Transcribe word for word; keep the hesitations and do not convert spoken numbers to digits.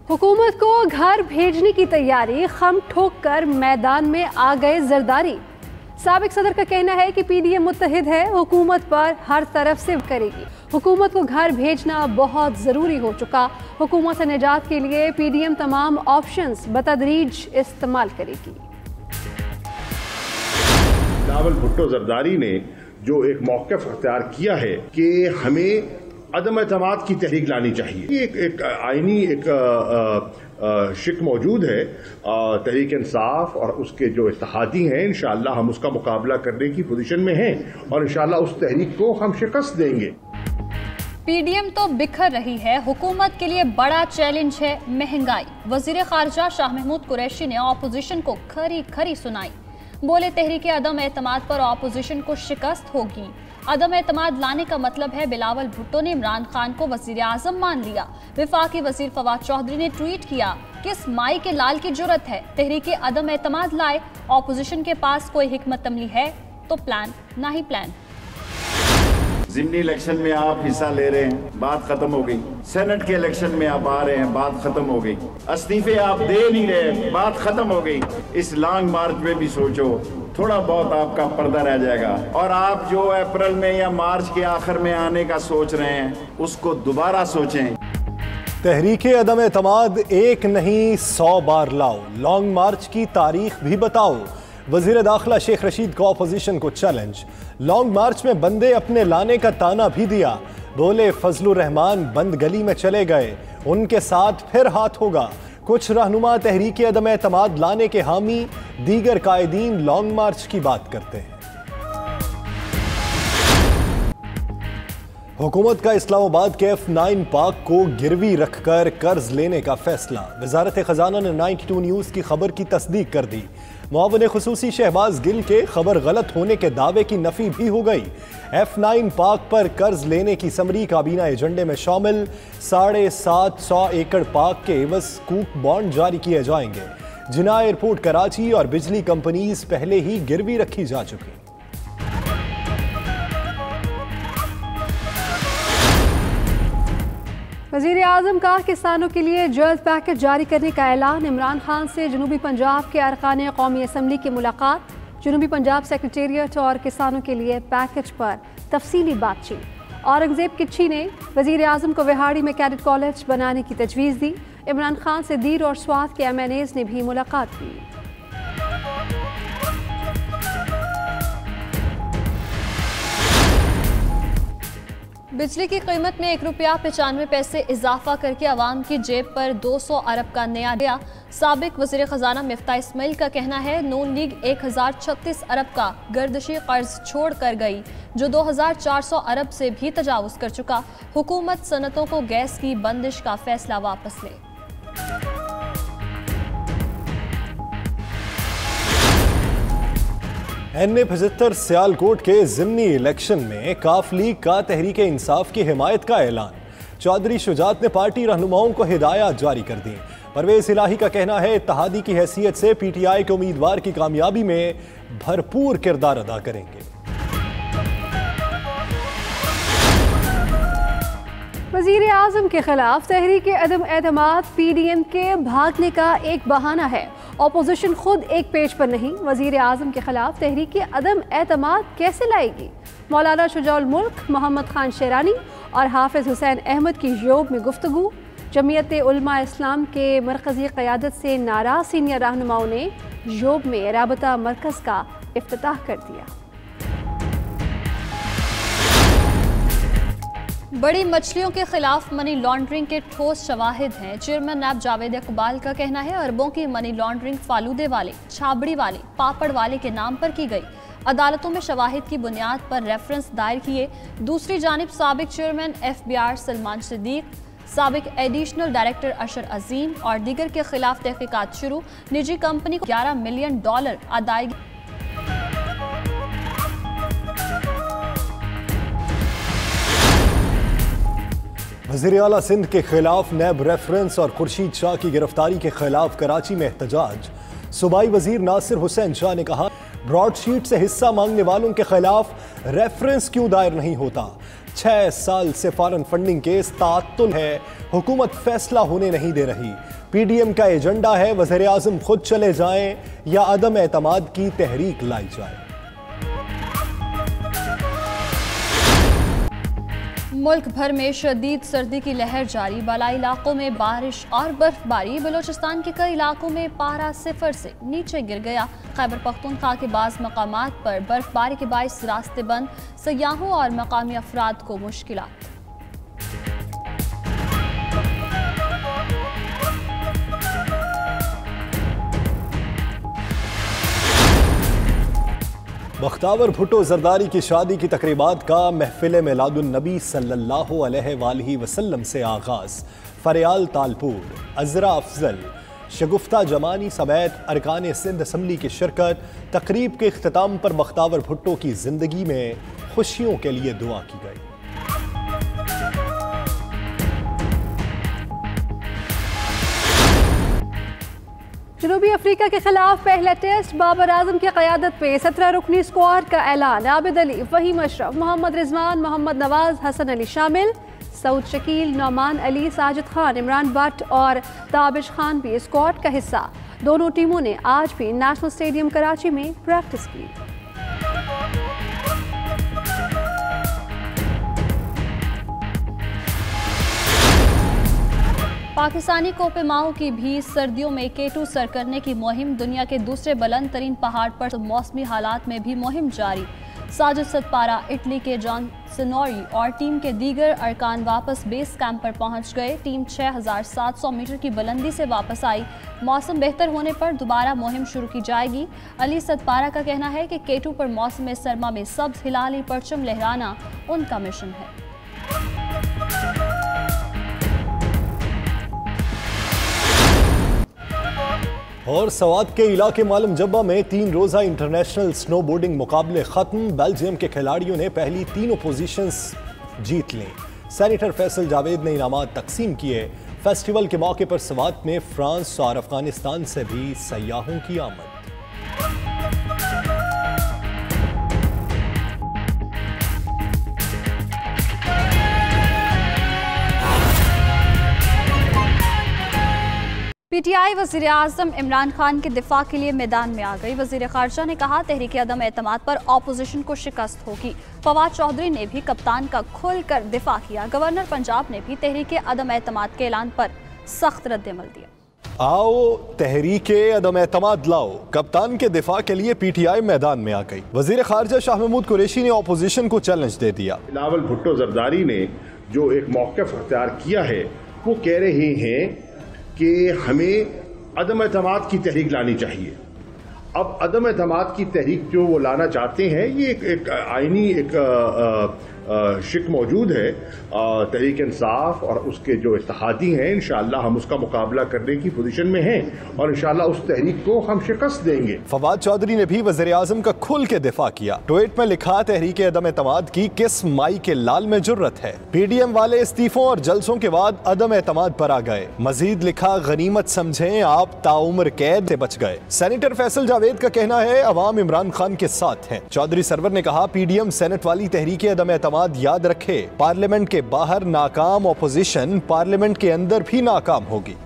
हुकूमत को घर भेजने की तैयारी खम ठोक कर मैदान में आ गए जरदारी। साबिक सदर का कहना है कि पीडीएम मुत्तहिद है, हुकूमत पर हर तरफ से करेगी। हुकूमत को घर भेजना बहुत ज़रूरी हो चुका। हुकूमत से निजात के लिए पीडीएम तमाम ऑप्शंस बतदरीज इस्तेमाल करेगी। बिलावल भुट्टो जरदारी ने जो एक मौक़िफ़ अख्तियार किया है कि हमें अदम एतमाद की तहरीक लानी चाहिए, एक, एक आईनी एक आ, आ, शिक मौजूद है तहरीक इंसाफ और उसके जो इत्तेहादी हैं। इंशाअल्लाह हम उसका मुकाबला करने की पोजीशन में हैं और इंशाअल्लाह उस तहरीक को हम शिकस्त देंगे। पीडीएम तो बिखर रही है, हुकूमत के लिए बड़ा चैलेंज है महंगाई। वजीर खारजा शाह महमूद कुरैशी ने ऑपोजिशन को खरी खरी सुनाई। बोले तहरीक अदम एतमाद पर ऑपोजिशन को शिकस्त होगी। अदम एतमाद लाने का मतलब है बिलावल भुट्टो ने इमरान खान को वजीर आजम मान लिया। विफाकी वजीर फवाद चौधरी ने ट्वीट किया, किस माई के लाल की जुर्रत है तहरीक अदम एतमाद लाए। ऑपोजिशन के पास कोई हिकमत अमली है तो प्लान ना ही प्लान। ज़िमनी इलेक्शन में आप हिस्सा ले रहे हैं, बात खत्म हो गई। सेनेट के इलेक्शन में आप आ रहे हैं, बात खत्म हो गई। इस्तीफे आप दे नहीं रहे, बात खत्म हो गई। इस लॉन्ग मार्च में भी सोचो, थोड़ा बहुत आपका पर्दा रह जाएगा। और आप जो अप्रैल में या मार्च के आखिर में आने का सोच रहे हैं उसको दोबारा सोचें। तहरीक अदम एतमाद एक नहीं सौ बार लाओ, लॉन्ग मार्च की तारीख भी बताओ। वजीर दाखिला शेख रशीद को अपोजिशन को चैलेंज। लॉन्ग मार्च में बंदे अपने लाने का ताना भी दिया। बोले फजलुर रहमान बंद गली में चले गए, उनके साथ फिर हाथ होगा। कुछ रहनुमा तहरीक अदम एतमाद लाने के हामी, दीगर कायदीन लॉन्ग मार्च की बात करते हैं। हुकूमत का इस्लामाबाद के एफ नाइन पार्क को गिरवी रखकर कर्ज लेने का फैसला। वजारत खजाना ने बानवे न्यूज़ की खबर की तस्दीक कर दी। मुआविन खुसूसी शहबाज गिल के खबर गलत होने के दावे की नफी भी हो गई। एफ नाइन पार्क पर कर्ज लेने की समरी काबीना एजेंडे में शामिल। साढ़े सात सौ एकड़ पार्क के एवज कूक बॉन्ड जारी किए जाएंगे। जिना एयरपोर्ट कराची और बिजली कंपनीज पहले ही गिरवी रखी जा चुकी। वज़ीर आज़म का किसानों के लिए जल्द पैकेज जारी करने का ऐलान। इमरान खान से जनूबी पंजाब के अरकान कौमी असम्बली की मुलाकात। जनूबी पंजाब सेक्रेटेरिएट और किसानों के लिए पैकेज पर तफसीली बातचीत। औरंगजेब किच्छी ने वज़ीर आज़म को विहाड़ी में कैडेट कॉलेज बनाने की तजवीज़ दी। इमरान खान से दीर और स्वात के एम एन एज़ ने भी मुलाकात की। बिजली की कीमत में एक रुपया पचानवे पैसे इजाफा करके आवाम की जेब पर दो सौ अरब का नया दिया। साबिक वज़ीर ख़जाना मिफ्ता इस्माइल का कहना है नून लीग एक हज़ार छत्तीस अरब का गर्दशी कर्ज छोड़ कर गई, जो दो हज़ार चार सौ अरब से भी तजावुज़ कर चुका। हुकूमत सनतों को गैस की बंदिश का फैसला वापस ले। एन ए पचहत्तर सियालकोट के ज़िमनी इलेक्शन में काफ लीग का तहरीक इंसाफ की हिमायत का ऐलान। चौधरी शुजात ने पार्टी रहनुमाओं को हिदायत जारी कर दी। परवेज इलाही का कहना है इत्तेहादी की हैसियत से पी टी आई के उम्मीदवार की कामयाबी में भरपूर किरदार अदा करेंगे। वज़ीर आज़म के खिलाफ तहरीक अदम एतमाद पीडीएम के भागने का एक बहाना है। ऑपोजिशन खुद एक पेज पर नहीं, वज़ीर आज़म के खिलाफ तहरीक अदम एतमाद कैसे लाएगी। मौलाना शुजाउल मुल्क, मोहम्मद खान शेरानी और हाफिज हुसैन अहमद की योग में गुफ्तगू। जमीयत उलमा इस्लाम के मरकज़ी क़यादत से नाराज़ सीनियर रहनुमाओं ने योग में राबता मरकज़ का इफ्तिताह कर दिया। बड़ी मछलियों के खिलाफ मनी लॉन्ड्रिंग के ठोस शवाहिद हैं। चेयरमैन नैब जावेद इकबाल का कहना है अरबों की मनी लॉन्ड्रिंग फालूदे वाले, छाबड़ी वाले, पापड़ वाले के नाम पर की गई। अदालतों में शवाहिद की बुनियाद पर रेफरेंस दायर किए। दूसरी जानिब साबिक chairman F B R Salman Siddique, साबिक एडिशनल डायरेक्टर अशर अजीम और दीगर के खिलाफ तहकीकात शुरू। निजी कंपनी को ग्यारह मिलियन डॉलर अदायगी। वज़ीर आला सिंध के खिलाफ नैब रेफरेंस और खुर्शीद शाह की गिरफ्तारी के खिलाफ कराची में एहतजाज। सूबाई वजीर नासिर हुसैन शाह ने कहा ब्रॉडशीट से हिस्सा मांगने वालों के खिलाफ रेफरेंस क्यों दायर नहीं होता। छह साल से फॉरेन फंडिंग केस ताअत्तुल है, हुकूमत फैसला होने नहीं दे रही। पीडीएम का एजेंडा है वज़ीर आज़म खुद चले जाएं या अदम एतमाद की तहरीक लाई जाए। मुल्क भर में शदीद सर्दी की लहर जारी, बालाई इलाकों में बारिश और बर्फबारी। बलूचिस्तान के कई इलाकों में पारा सिफर से नीचे गिर गया। खैबर पख्तूनख्वा के बाज़ मकामात पर बर्फबारी के बाइस रास्ते बंद, सयाहों और मकामी अफराद को मुश्किलात। बख्तावर भुट्टो जरदारी की शादी की तकरीबात का महफिल मिलादुन नबी सल्लल्लाहु अलैहि वसल्लम से आगाज़। फरियाल तालपुर, अजरा अफजल, शगुफ्ता जमानी समेत अरकान सिंध असम्बली की शिरकत। तकरीब के इख्तिताम पर बख्तावर भुट्टो की जिंदगी में खुशियों के लिए दुआ की गई। जनूबी अफ्रीका के खिलाफ पहला टेस्ट बाबर आजम की क़यादत में सत्रह रुकनी स्क्वाड का ऐलान। आबिद अली, फहीम अशरफ, मोहम्मद रिजवान, मोहम्मद नवाज, हसन अली शामिल। सऊद शकील, नौमान अली, साजिद खान, इमरान भट्ट और ताबिश खान भी स्क्वाड का हिस्सा। दोनों टीमों ने आज भी नेशनल स्टेडियम कराची में प्रैक्टिस की। पाकिस्तानी कोपेमाओं की भी सर्दियों में केटू सर करने की मुहिम। दुनिया के दूसरे बुलंद तरीन पहाड़ पर मौसमी हालात में भी मुहिम जारी। साजिद सतपारा, इटली के जॉन सिनोरी और टीम के दीगर अरकान वापस बेस कैंप पर पहुंच गए। टीम छह हज़ार सात सौ मीटर की बुलंदी से वापस आई। मौसम बेहतर होने पर दोबारा मुहिम शुरू की जाएगी। अली सतपारा का कहना है कि केटू पर मौसम सरमा में सब्ज हिलाली परचम लहराना उनका मिशन है। और सवात के इलाके मालूम जब्बा में तीन रोज़ा इंटरनेशनल स्नो बोर्डिंग मुकाबले खत्म। बेल्जियम के खिलाड़ियों ने पहली तीनों पोजीशंस जीत लीं। सेनेटर फैसल जावेद ने इनामात तकसीम किए। फेस्टिवल के मौके पर सवात में फ्रांस और अफगानिस्तान से भी सयाहों की आमद। पीटीआई वज़ीर आज़म इमरान खान के दिफा के लिए मैदान में आ गई। वज़ीर ख़ारजा ने कहा तहरीक अदम एतमाद पर ऑपोजिशन को शिकस्त होगी। फवाद चौधरी ने भी कप्तान का खुलकर दिफा किया। गवर्नर पंजाब ने भी तहरीक अदम एतमाद के ऐलान पर सख्त रद्द-ए-अमल दिया। आओ तहरीक अदम एतमाद लाओ, कप्तान के दिफा के लिए पीटीआई मैदान में आ गई। वज़ीर ख़ारजा शाह महमूद कुरैशी ने ऑपोजिशन को चैलेंज दे दिया। बिलावल भुट्टो जरदारी ने जो एक मौक़िफ़ अख्तियार किया है वो कह रहे हैं कि हमें अदम एतमाद की तहरीक लानी चाहिए। अब अदम एतमाद की तहरीक जो वो लाना चाहते हैं ये एक, एक आइनी एक आ, आ, शिक मौजूद है। तहरीक इंसाफ और उसके जो इत्तेहादी हैं इंशाअल्लाह हम उसका मुकाबला करने की पोजीशन में हैं और इंशाअल्लाह उस तहरीक को हम शिकस्त देंगे। फवाद चौधरी ने भी वज़ीर आज़म का खुल के दिफा किया। ट्वीट में लिखा तहरीक अदम एतमाद की किस माई के लाल में जुर्रत है। पीडीएम वाले इस्तीफों और जलसों के बाद अदम एतमाद पर आ गए। मजीद लिखा गनीमत समझें आप ताउम्र कैद से बच गए। सेनेटर फैसल जावेद का कहना है अवाम इमरान खान के साथ हैं। चौधरी सरवर ने कहा पीडीएम सेनेट वाली तहरीक अदम एतमाद याद रखे, पार्लियामेंट के बाहर नाकाम ऑपोजिशन पार्लियामेंट के अंदर भी नाकाम होगी।